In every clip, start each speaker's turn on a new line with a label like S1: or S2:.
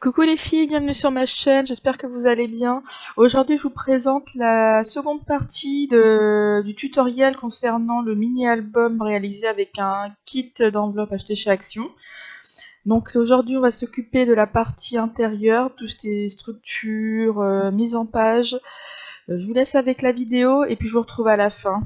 S1: Coucou les filles, bienvenue sur ma chaîne, j'espère que vous allez bien. Aujourd'hui je vous présente la seconde partie du tutoriel concernant le mini-album réalisé avec un kit d'enveloppe acheté chez Action. Donc aujourd'hui on va s'occuper de la partie intérieure, tout ce qui est structure, mise en page. Je vous laisse avec la vidéo et puis je vous retrouve à la fin.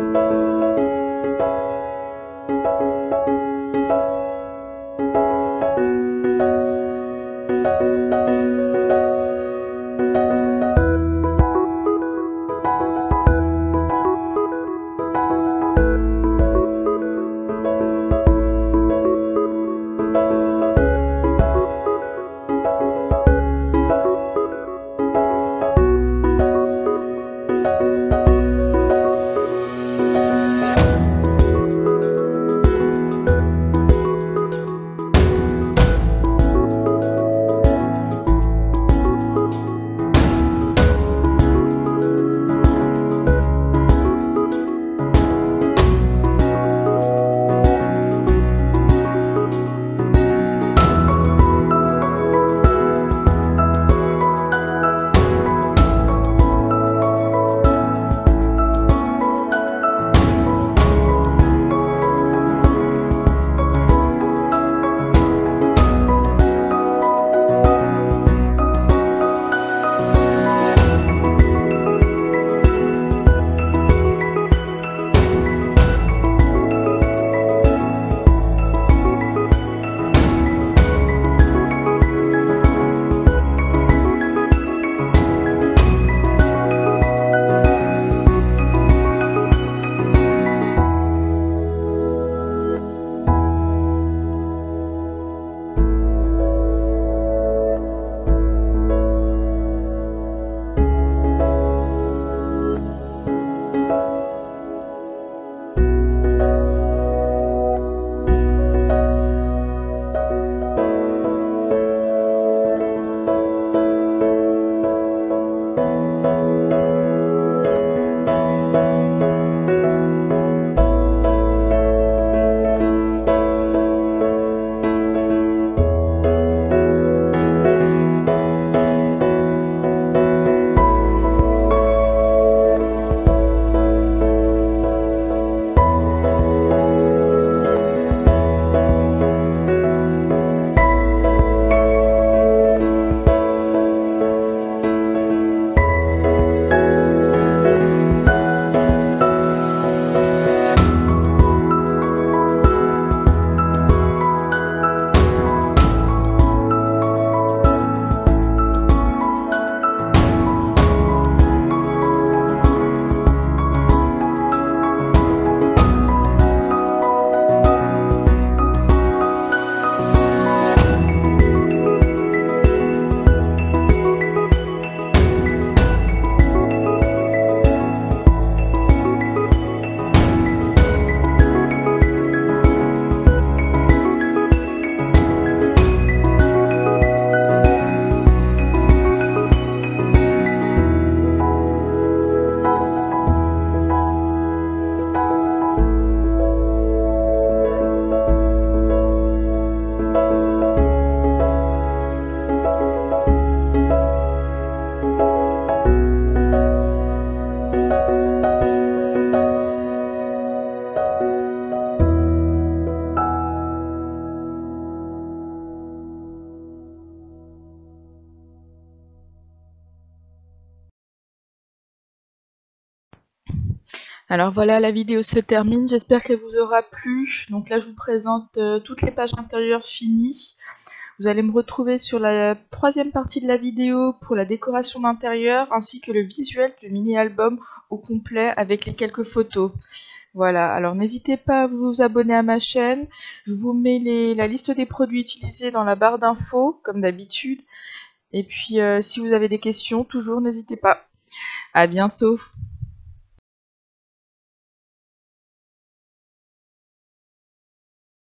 S1: Alors voilà, la vidéo se termine, j'espère qu'elle vous aura plu. Donc là, je vous présente toutes les pages intérieures finies. Vous allez me retrouver sur la troisième partie de la vidéo pour la décoration d'intérieur, ainsi que le visuel du mini-album au complet avec les quelques photos. Voilà, alors n'hésitez pas à vous abonner à ma chaîne. Je vous mets la liste des produits utilisés dans la barre d'infos, comme d'habitude. Et puis, si vous avez des questions, toujours n'hésitez pas. À bientôt.